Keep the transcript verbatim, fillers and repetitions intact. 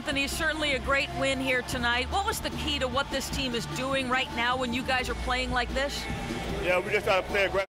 Anthony, certainly a great win here tonight. What was the key to what this team is doing right now when you guys are playing like this? Yeah, we just try to play aggressive.